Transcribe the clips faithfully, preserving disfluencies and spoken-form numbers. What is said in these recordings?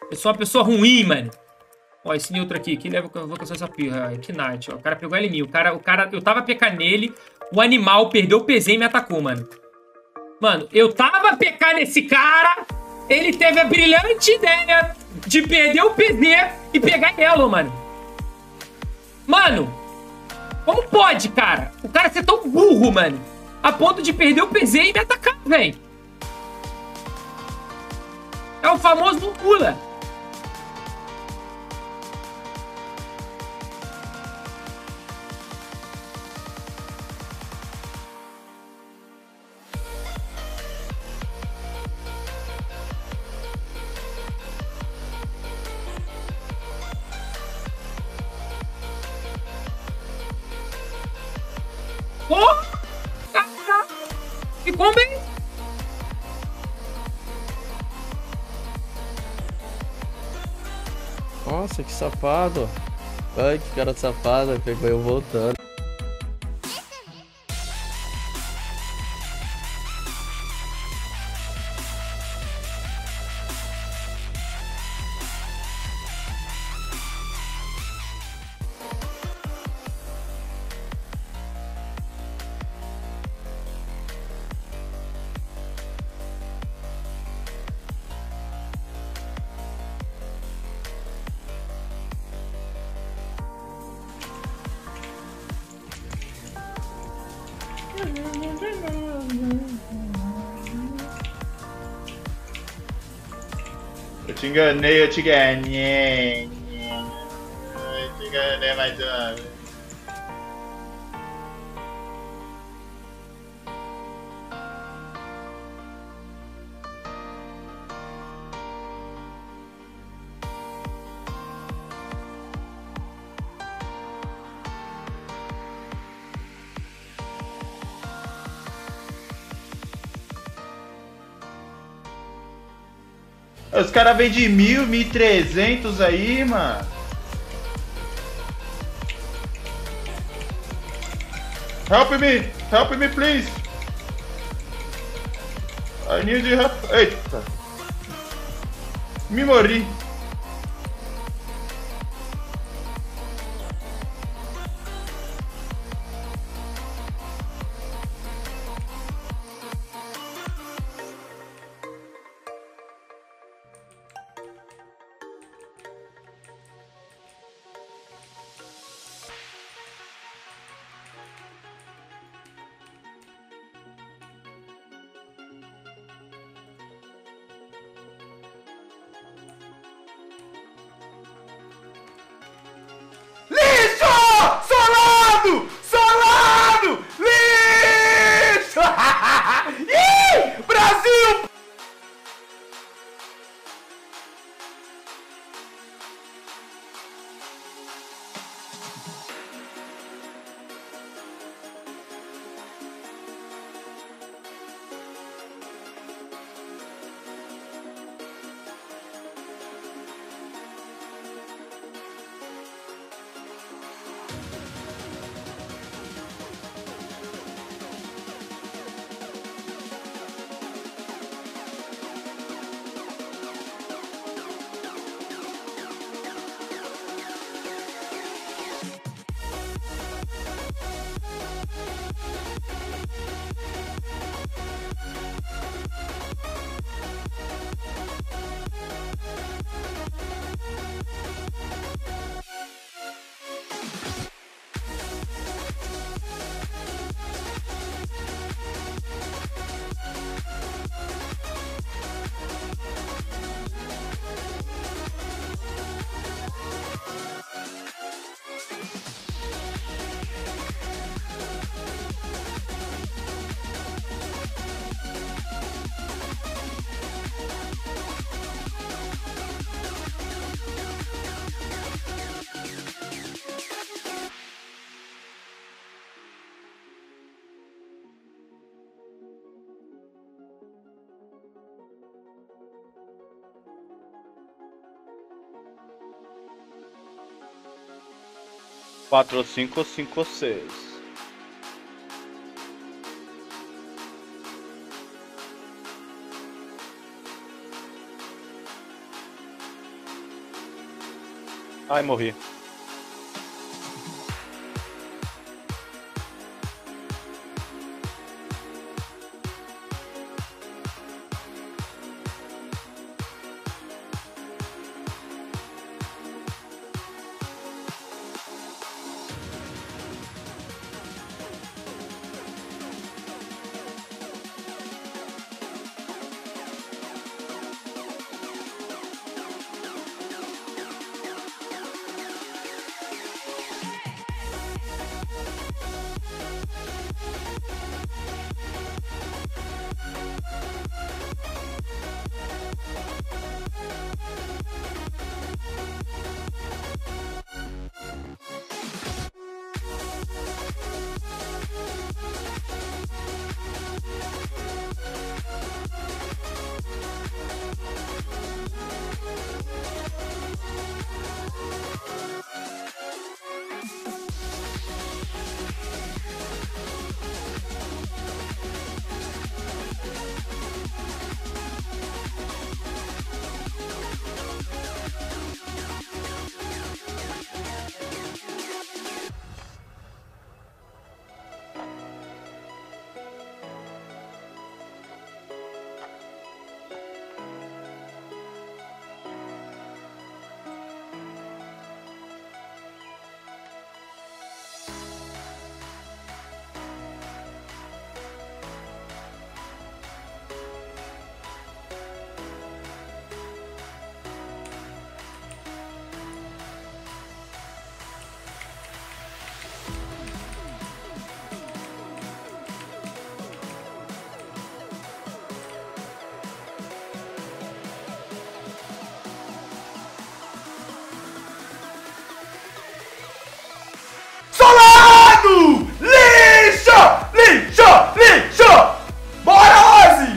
Eu sou uma pessoa ruim, mano. Ó, esse neutro aqui. Que leva eu vou caçar essa pirra? Knight, ó. O cara pegou L em mim. O cara, o cara... Eu tava P K nele. O animal perdeu o P Z e me atacou, mano. Mano, eu tava P K nesse cara. Ele teve a brilhante ideia de perder o P Z e pegar Yellow, mano. Mano, como pode, cara? O cara ser tão burro, mano. A ponto de perder o P Z e me atacar, velho. É o famoso não pula. Porra! Ficou bem. Nossa, que safado. Ai, que cara safado. Pegou eu voltando. Eu te enganei, eu te enganei. Eu te enganei mais uma vez. Os caras vêm de mil, mil e trezentos aí, mano. Help me! Help me, please! I need help. Eita! Me morri. Solado! Solado! Lixo! Ih! Brasil! quatro, cinco, cinco, seis. Ai, morri. Solano! Lixo! Lixo! Lixo! Bora, Ozzy!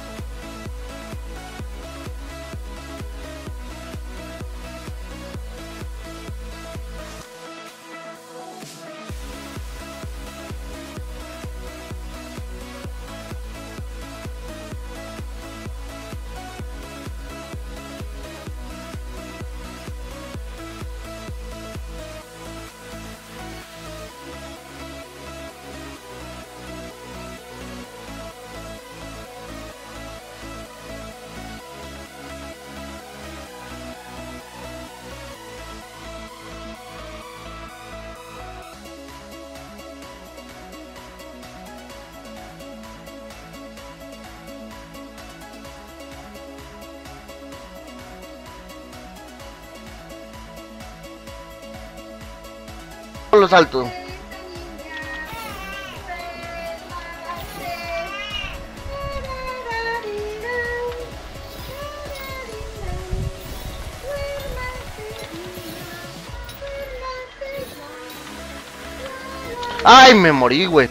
Los altos. Ay, me morí, güey.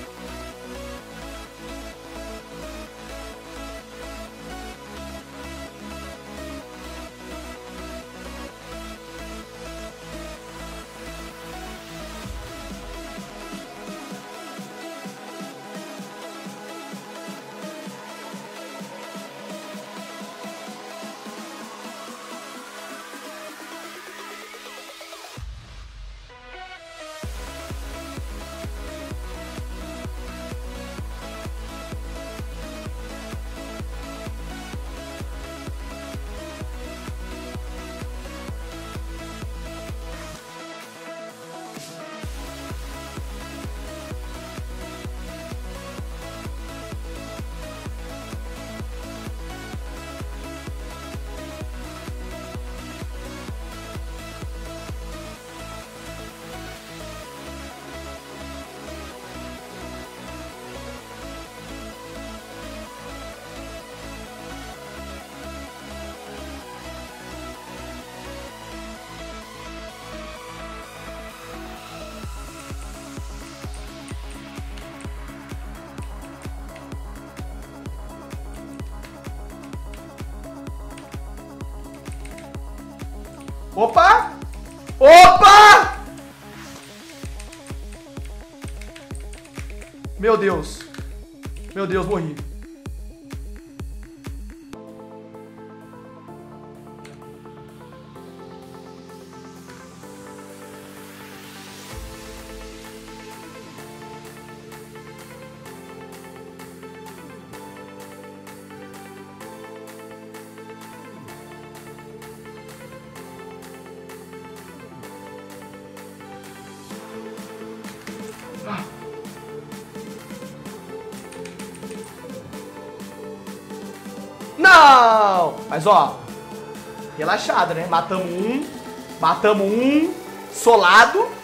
Opa! Opa! Meu Deus. Meu Deus, morri. não! Mas, ó, relaxado, né? Matamos um, matamos um, solado.